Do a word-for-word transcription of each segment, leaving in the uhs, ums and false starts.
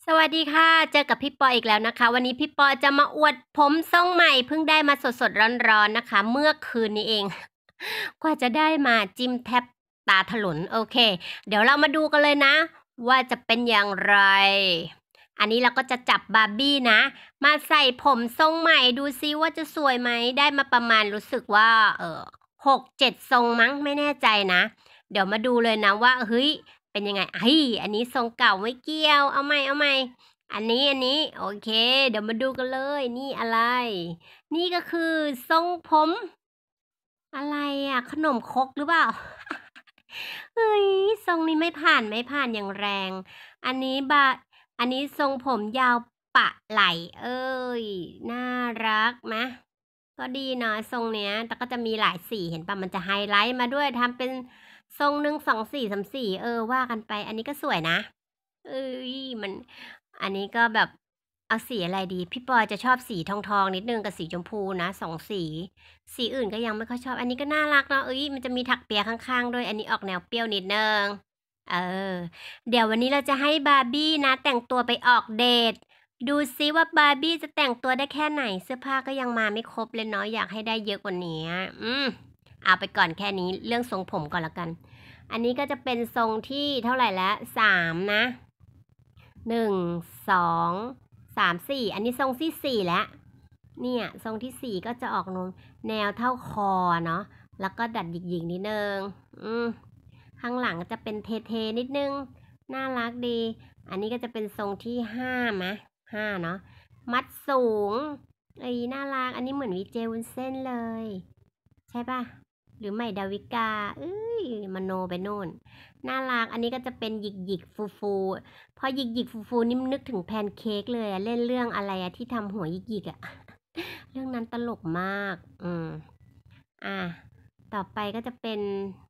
สวัสดีค่ะเจอกับพี่ปออีกแล้วนะคะวันนี้พี่ปอจะมาอวดผมทรงใหม่เพิ่งได้มาสดๆร้อนๆนะคะเมื่อคืนนี้เองกว่าจะได้มาจิ้มแทบตาถลนโอเคเดี๋ยวเรามาดูกันเลยนะว่าจะเป็นอย่างไรอันนี้เราก็จะจับบาร์บี้นะมาใส่ผมทรงใหม่ดูซิว่าจะสวยไหมได้มาประมาณรู้สึกว่าเออหกเจ็ดทรงมั้งไม่แน่ใจนะเดี๋ยวมาดูเลยนะว่าเฮ้ยเป็นยังไงเฮ้ยอันนี้ทรงเก่าไม่เกี่ยวเอาใหม่เอาใหม่อันนี้อันนี้โอเคเดี๋ยวมาดูกันเลยนี่อะไรนี่ก็คือทรงผมอะไรอะขนมครกหรือเปล่าเฮ้ยทรงนี้ไม่ผ่านไม่ผ่านอย่างแรงอันนี้บาอันนี้ทรงผมยาวปะไหล่เอ้ยน่ารักไหมก็ดีเนาะทรงเนี้ยแต่ก็จะมีหลายสีเห็นป่ะมันจะไฮไลท์มาด้วยทำเป็นทรงหนึ่งสองสี่สามสี่เออว่ากันไปอันนี้ก็สวยนะเอ้ยมันอันนี้ก็แบบเอาสีอะไรดีพี่ปอยจะชอบสีทองๆนิดนึงกับสีชมพูนะสองสีสีอื่นก็ยังไม่ค่อยชอบอันนี้ก็น่ารักเนาะเอ้ยมันจะมีถักเปียข้างๆด้วยอันนี้ออกแนวเปรี้ยวนิดนึงเออเดี๋ยววันนี้เราจะให้บาร์บี้นะแต่งตัวไปออกเดท ดูซิว่าบาร์บี้จะแต่งตัวได้แค่ไหนเสื้อผ้าก็ยังมาไม่ครบเลยเนาะอยากให้ได้เยอะกว่านี้อืมเอาไปก่อนแค่นี้เรื่องทรงผมก่อนละกันอันนี้ก็จะเป็นทรงที่เท่าไหร่แล้วสามนะหนึ่งสองสามสี่อันนี้ทรงที่สี่แล้วเนี่ยทรงที่สี่ก็จะออกนแนวเท่าคอเนาะแล้วก็ดัดหยิกๆนิดนึงอืมข้างหลังก็จะเป็นเทๆนิดนึงน่ารักดีอันนี้ก็จะเป็นทรงที่ห้ามะห้าเนาะมัดสูงไอ้น่ารักอันนี้เหมือนวิเจวุ้นเส้นเลยใช่ปะหรือใหม่ดาวิกาเอ้ยมโนไปโน่นน่ารักอันนี้ก็จะเป็นหยิกหยิกฟูฟูพอหยิกหยิกฟูฟูนี่นึกถึงแพนเค้กเลยอะเล่นเรื่องอะไรอะที่ทำหัวหยิกหยิกอะเรื่องนั้นตลกมากอืมอ่ะต่อไปก็จะเป็น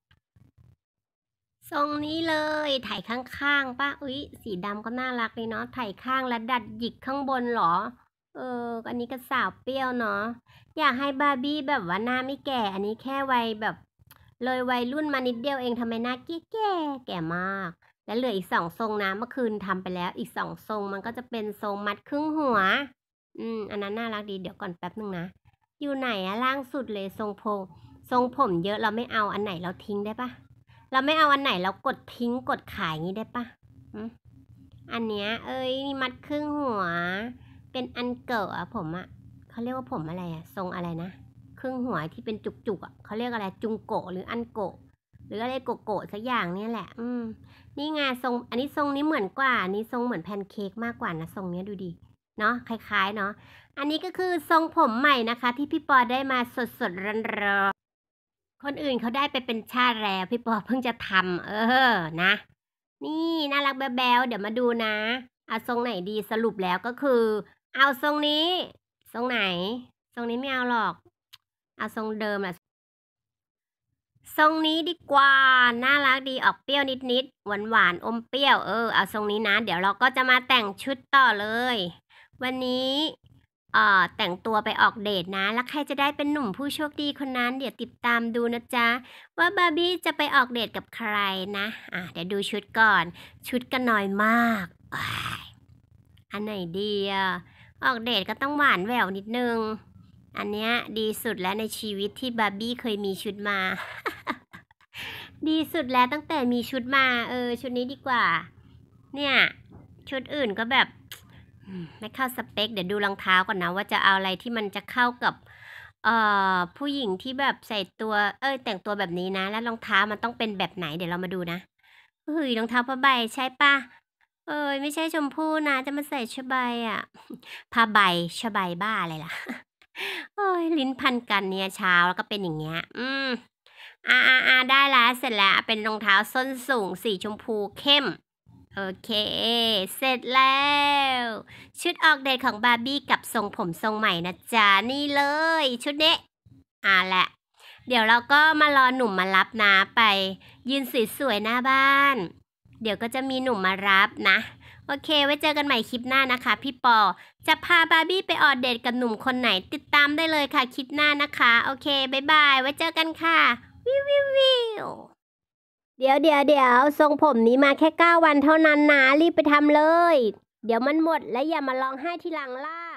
ทรงนี้เลยถ่ายข้างๆป่ะอุ๊ยสีดำก็น่ารักเลยเนาะถ่ายข้างแล้วดัดหยิกข้างบนเหรอเอออันนี้ก็สาวเปรี้ยวเนาะอยากให้บาร์บี้แบบว่าหน้าไม่แก่อันนี้แค่วัยแบบเลยวัยรุ่นมานิดเดียวเองทำไมหน้าแก่แก่แก่มากแล้วเหลืออีกสองทรงนะเมื่อคืนทำไปแล้วอีกสองทรงมันก็จะเป็นทรงมัดครึ่งหัวอืมอันนั้นน่ารักดีเดี๋ยวก่อนแป๊บนึงนะอยู่ไหนอะล่างสุดเลยทรงผมทรงผมเยอะเราไม่เอาอันไหนเราทิ้งได้ปะ เราไม่เอาอันไหนเรากดทิ้งกดขายงี้ได้ปะอันเนี้ยเอ้ยมีมัดครึ่งหัวเป็นอันเกิดอะผมอะเขาเรียกว่าผมอะไรอะทรงอะไรนะครึ่งหัวที่เป็นจุกๆอะเขาเรียกอะไรจุงโกะหรืออันโกะหรืออะไรโกโกะสักอย่างเนี่ยแหละอืมนี่ไงทรงอันนี้ทรงนี้เหมือนกว่าอันนี้ทรงเหมือนแพนเค้กมากกว่านะทรงเนี้ยดูดิเนาะคล้ายๆเนาะอันนี้ก็คือทรงผมใหม่นะคะที่พี่ปอได้มาสดๆร้อนๆ คนอื่นเขาได้ไปเป็นชาติแล้วพี่ปอเพิ่งจะทำเออนะนี่น่ารักแบ๊วๆเดี๋ยวมาดูนะเอาทรงไหนดีสรุปแล้วก็คือเอาทรงนี้ทรงไหนทรงนี้ไม่เอาหรอกเอาทรงเดิมอะทรงนี้ดีกว่าน่ารักดีออกเปรี้ยวนิดๆหวานๆอมเปรี้ยวเออเอาทรงนี้นะเดี๋ยวเราก็จะมาแต่งชุดต่อเลยวันนี้เอ่อแต่งตัวไปออกเดทนะแล้วใครจะได้เป็นหนุ่มผู้โชคดีคนนั้นเดี๋ยวติดตามดูนะจ๊ะว่าบาร์บี้จะไปออกเดทกับใครนะอ่ะเดี๋ยวดูชุดก่อนชุดก็น้อยมากอันไหนดีอ่ะออกเดทก็ต้องหวานแหววนิดนึงอันเนี้ยดีสุดแล้วในชีวิตที่บาร์บี้เคยมีชุดมา ดีสุดแล้วตั้งแต่มีชุดมาเออชุดนี้ดีกว่าเนี่ยชุดอื่นก็แบบไม่เข้าสเปคเดี๋ยวดูรองเท้าก่อนนะว่าจะเอาอะไรที่มันจะเข้ากับเอ่อผู้หญิงที่แบบใส่ตัวเอ้ยแต่งตัวแบบนี้นะแล้วรองเท้ามันต้องเป็นแบบไหนเดี๋ยวเรามาดูนะเฮ้ยรองเท้าผ้าใบใช่ปะเอ้ยไม่ใช่ชมพู่นะจะมาใส่ชบายอ่ะผ้าใบชบายบ้าอะไรล่ะโอ้ยลิ้นพันกันเนี่ยเช้าแล้วก็เป็นอย่างเงี้ยอืม อ่าอ่าอ่าได้แล้วเสร็จแล้วเป็นรองเท้าส้นสูงสีชมพูเข้มโอเคเสร็จแล้วชุดออกเดทของบาร์บี้กับทรงผมทรงใหม่นะจ๊ะนี่เลยชุดนี้อ่าแหละเดี๋ยวเราก็มารอหนุ่มมารับนะไปยืนสวยๆหน้าบ้านเดี๋ยวก็จะมีหนุ่มมารับนะโอเคไว้เจอกันใหม่คลิปหน้านะคะพี่ปอจะพาบาร์บี้ไปออกเดทกับหนุ่มคนไหนติดตามได้เลยค่ะคลิปหน้านะคะโอเคบ๊ายบายไว้เจอกันค่ะ วิววิววิวเดี๋ยวเดี๋ยวเดี๋ยวทรงผมนี้มาแค่เก้าวันเท่านั้นนะรีบไปทำเลยเดี๋ยวมันหมดแล้วอย่ามาร้องไห้ทีหลังล่ะ